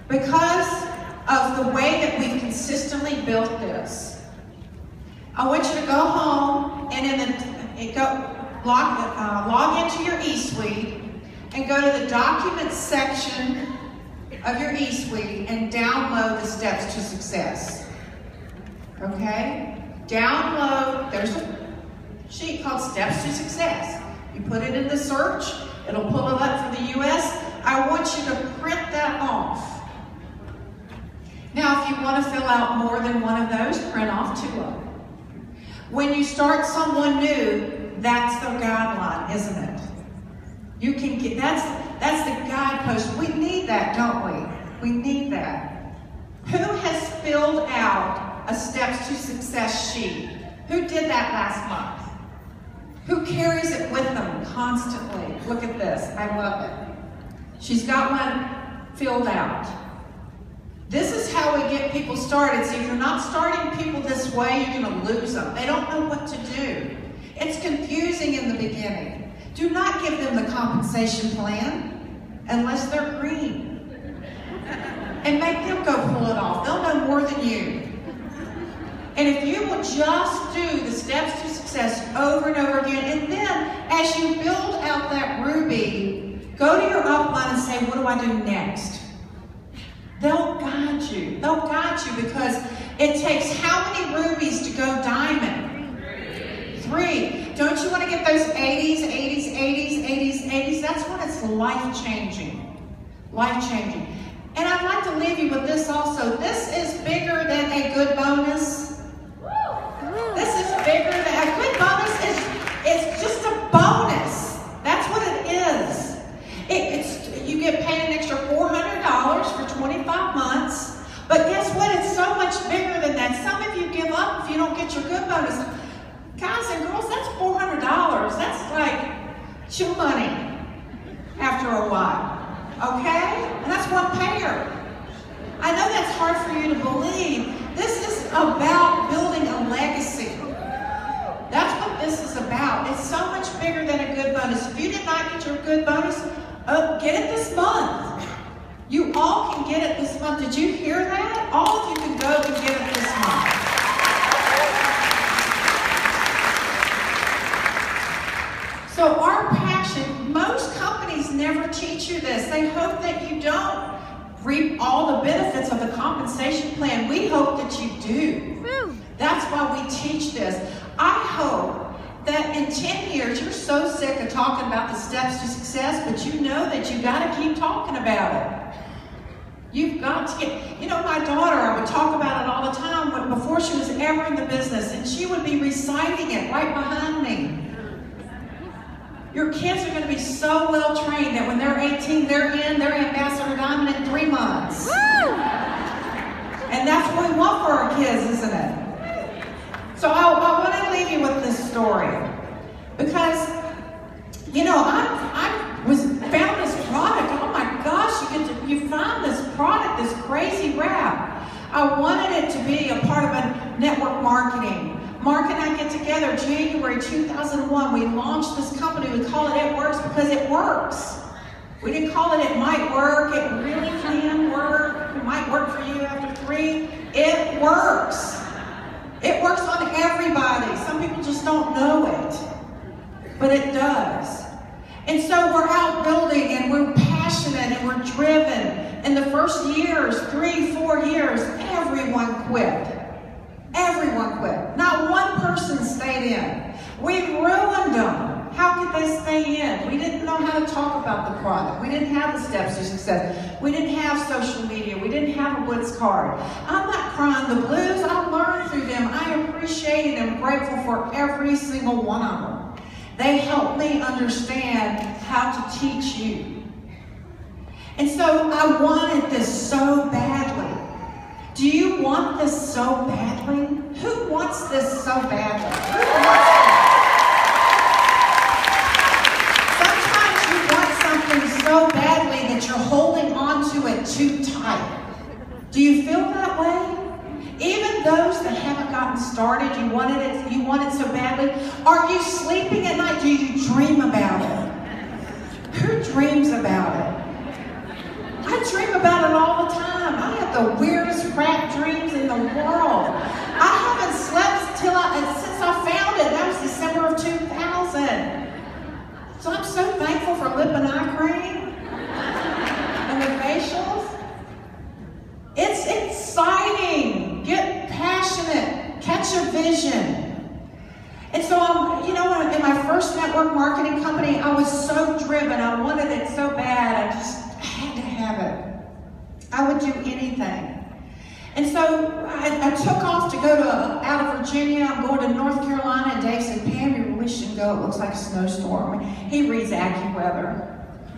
because of the way that we've consistently built this, I want you to go home and log into your eSuite and go to the Documents section of your eSuite and download the Steps to Success. Okay? Download, there's a sheet called Steps to Success. You put it in the search, it'll pull it up for the US. I want you to print that off. Now, if you want to fill out more than one of those, print off 2 of them. When you start someone new, that's the guideline, isn't it? You can get, that's the guidepost. We need that, don't we? We need that. Who has filled out a Steps to Success sheet? Who did that last month? Who carries it with them constantly? Look at this, I love it. She's got one filled out. This is how we get people started. See, if you're not starting people this way, you're going to lose them. They don't know what to do. It's confusing in the beginning. Do not give them the compensation plan unless they're green. And make them go pull it off. They'll know more than you. And if you will just do the Steps to Success over and over again, and then as you build out that ruby, go to your upline and say, what do I do next? They'll guide you. They'll guide you because it takes how many rubies to go diamond? 3. Don't you want to get those 80s, 80s, 80s, 80s, 80s? That's when it's life-changing. Life-changing. And I'd like to leave you with this also. This is bigger than a good bonus. This is bigger than a good bonus. It's just a bonus. That's what it is. You get paid an extra $400 for 25 months. But guess what? It's so much bigger than that. Some of you give up if you don't get your good bonus. Guys and girls, that's $400. That's like chill money after a while. Okay? And that's one payer. I know that's hard for you to believe. This is about building a legacy. That's what this is about. It's so much bigger than a good bonus. If you did not get your good bonus, get it this month. You all can get it this month. Did you hear that? All of you can go and get it this month. So our passion, most companies never teach you this. They hope that you don't reap all the benefits of the compensation plan. We hope that you do. That's why we teach this. I hope that in 10 years, you're so sick of talking about the Steps to Success, but you know that you got to keep talking about it. You've got to get, you know, my daughter, I would talk about it all the time before she was ever in the business, and she would be reciting it right behind me. Your kids are going to be so well trained that when they're 18, they're Ambassador Diamond in 3 months. And that's what we want for our kids, isn't it? So I want to leave you with this story. Because, you know, I found this product. Oh my gosh, you find this product, this crazy wrap. I wanted it to be a part of a network marketing. Mark and I get together January 2001. We launched this company. We call it It Works because it works. We didn't call it might work. It really can work. It might work for you after 3. It works. It works on everybody. Some people just don't know it. But it does. And so we're out building and we're passionate and we're driven. In the first years, 3, 4 years, everyone quit. Everyone quit. Not one person stayed in. We ruined them. How could they stay in? We didn't know how to talk about the product. We didn't have the Steps to Success. We didn't have social media. We didn't have a Blitz card. I'm not crying the blues. I learned through them. I appreciate and am grateful for every single one of them. They helped me understand how to teach you. And so I wanted this so badly. Do you want this so badly? Who wants this so badly? Who wants it? Sometimes you want something so badly that you're holding on to it too tight. Do you feel that way? Even those that haven't gotten started, you want it so badly. Are you sleeping at night? Do you dream about it? Who dreams about it? I dream about it all the time. the weirdest rat dreams in the world. I haven't slept since I found it. That was December of 2000. So I'm so thankful for lip and eye cream and the facials. It's exciting. Get passionate. Catch a vision. And so, in my first network marketing company, I was so driven. I wanted it so bad. I just had to have it. I would do anything. And so I took off to go out of Virginia. I'm going to North Carolina. And Dave said, Pam, you really shouldn't go. It looks like a snowstorm. He reads AccuWeather.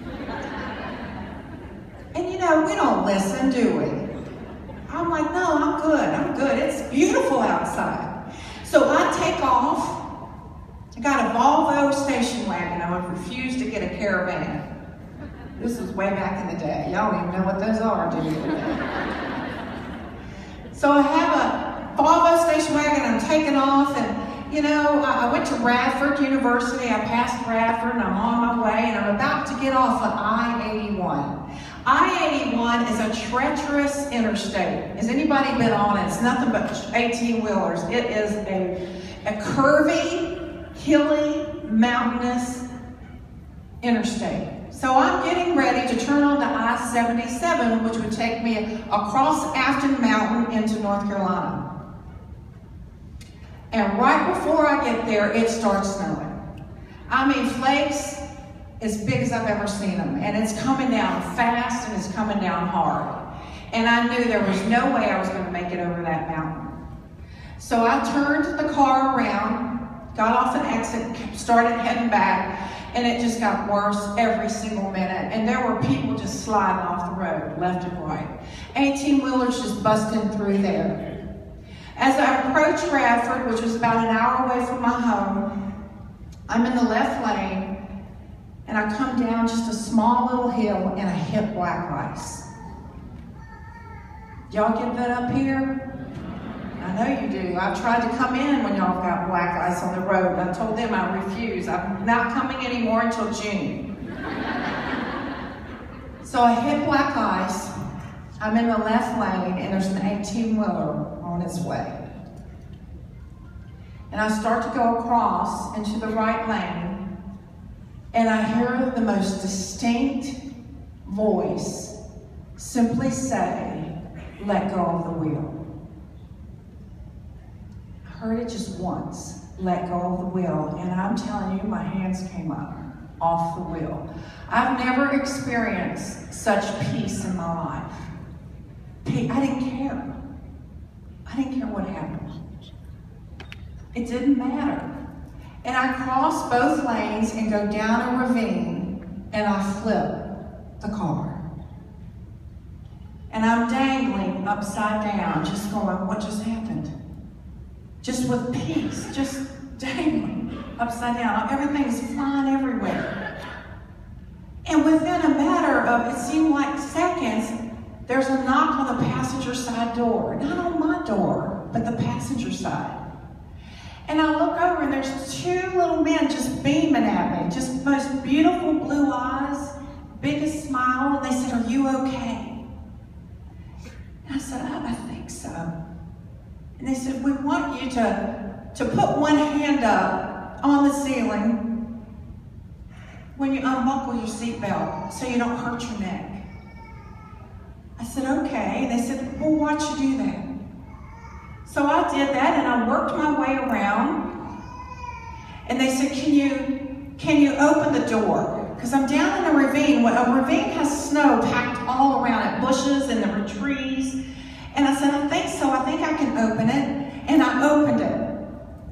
And we don't listen, do we? I'm like, no, I'm good. It's beautiful outside. So I take off. I got a Volvo station wagon. I would refuse to get a Caravan. This was way back in the day. Y'all don't even know what those are, do you? So I have a Volvo station wagon. I'm taking off, and I went to Radford University. I passed Radford, and I'm on my way, and I'm about to get off at I-81. I-81 is a treacherous interstate. Has anybody been on it? It's nothing but 18-wheelers. It is a curvy, hilly, mountainous interstate. So I'm getting ready to turn onto I-77, which would take me across Afton Mountain into North Carolina. And right before I get there, it starts snowing. I mean, flakes as big as I've ever seen them. And it's coming down fast, and it's coming down hard. And I knew there was no way I was going to make it over that mountain. So I turned the car around, got off an exit, started heading back, and it just got worse every single minute. And there were people just sliding off the road, left and right. 18-wheelers just busting through there. As I approached Radford, which was about an hour away from my home, I'm in the left lane, and I come down just a small little hill, and I hit black ice. Y'all get that up here? I know you do. I've tried to come in when y'all got black ice on the road. I told them I refuse. I'm not coming anymore until June. So I hit black ice. I'm in the left lane, and there's an 18-wheeler on its way. And I start to go across into the right lane, and I hear the most distinct voice simply say, "Let go of the wheel." I heard it just once, "Let go of the wheel," and I'm telling you, my hands came up off the wheel. I've never experienced such peace in my life. I didn't care. I didn't care what happened. It didn't matter. And I cross both lanes and go down a ravine, and I flip the car. And I'm dangling upside down, just going, what just happened? Just with peace, just dangling upside down. Everything's flying everywhere. And within a matter of, it seemed like seconds, there's a knock on the passenger side door. Not on my door, but the passenger side. And I look over, and there's two little men just beaming at me, just most beautiful blue eyes, biggest smile, and they said, "Are you okay?" And I said, I think so. And they said, "We want you to put one hand up on the ceiling when you unbuckle your seatbelt so you don't hurt your neck." I said, "Okay." And they said, "Well, why'd you do that?" So I did that, and I worked my way around. And they said, can you open the door? Because I'm down in a ravine. A ravine has snow packed all around it, bushes and there were trees. And I said, "I think so. I think I can open it." And I opened it.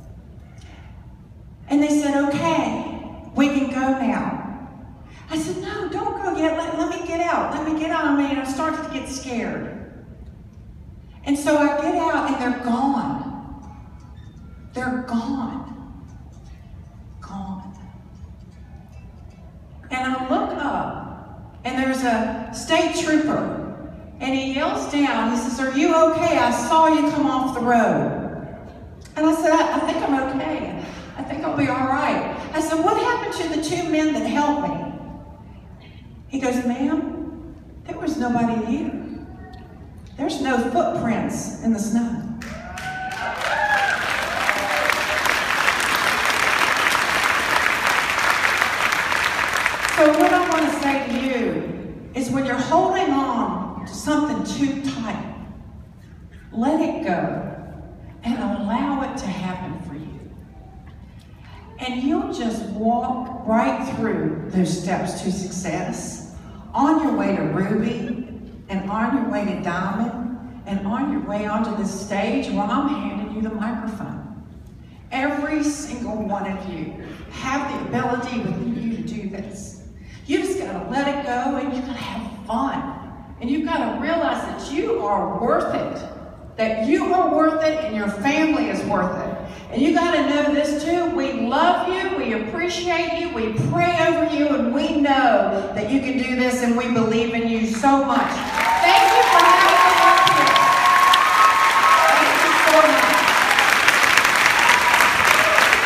And they said, "Okay, we can go now." I said, "No, don't go yet. Let me get out. Let me get out." I mean, I started to get scared. And so I get out, and they're gone. They're gone. Gone. And I look up, and there's a state trooper, and he yells down. He says, "Are you okay? I saw you come off the road." And I said, I think I'm okay. I think I'll be all right. I said, "What happened to the two men that helped me?" He goes, "Ma'am, there was nobody here." there's no footprints in the snow. So what I want to say to you is when you're holding on to something too tight, let it go and allow it to happen for you. And you'll just walk right through those steps to success, on your way to Ruby, and on your way to Diamond, and on your way onto this stage where I'm handing you the microphone. Every single one of you have the ability within you to do this. You just gotta let it go, and you gotta have fun. And you've gotta realize that you are worth it. That you are worth it, and your family is worth it. And you got to know this too. We love you, we appreciate you, we pray over you, and we know that you can do this, and we believe in you so much.